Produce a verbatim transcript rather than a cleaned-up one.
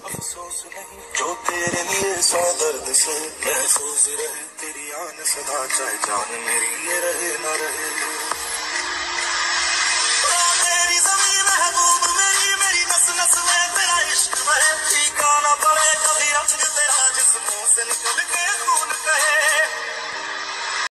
अफसोस नहीं जो तेरे लिए सौ दर्द से महफूज रहे, तेरी आन सदा चाहे जान मेरी ये रहे ना रहे। तेरी ज़मीं महबूब मेरी, मेरी नस नस में तेरा इश्क बहे, ठिकाना पड़े कभी रंग तेरा जिस्मों से निकल के